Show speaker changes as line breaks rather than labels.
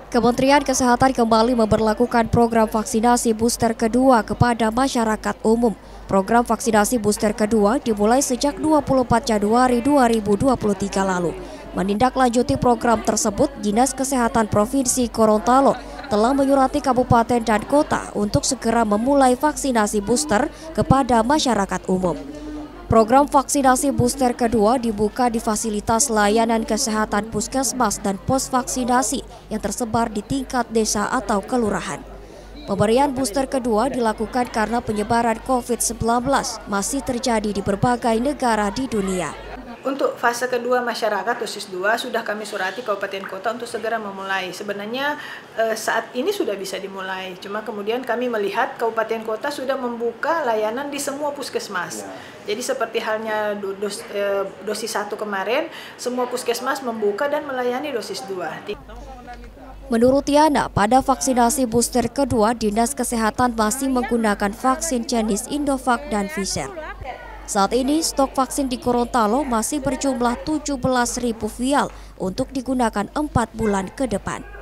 Kementerian Kesehatan kembali memberlakukan program vaksinasi booster kedua kepada masyarakat umum. Program vaksinasi booster kedua dimulai sejak 24 Januari 2023 lalu. Menindaklanjuti program tersebut, Dinas Kesehatan Provinsi Gorontalo telah menyurati kabupaten dan kota untuk segera memulai vaksinasi booster kepada masyarakat umum. Program vaksinasi booster kedua dibuka di fasilitas layanan kesehatan puskesmas dan pos vaksinasi yang tersebar di tingkat desa atau kelurahan. Pemberian booster kedua dilakukan karena penyebaran COVID-19 masih terjadi di berbagai negara di dunia.
Untuk fase kedua masyarakat dosis 2 sudah kami surati kabupaten kota untuk segera memulai. Sebenarnya saat ini sudah bisa dimulai, cuma kemudian kami melihat kabupaten kota sudah membuka layanan di semua puskesmas. Jadi seperti halnya dosis 1 kemarin, semua puskesmas membuka dan melayani dosis 2.
Menurut Yana, pada vaksinasi booster kedua, Dinas Kesehatan masih menggunakan vaksin jenis Indovac dan Pfizer. Saat ini, stok vaksin di Gorontalo masih berjumlah 17.000 vial untuk digunakan 4 bulan ke depan.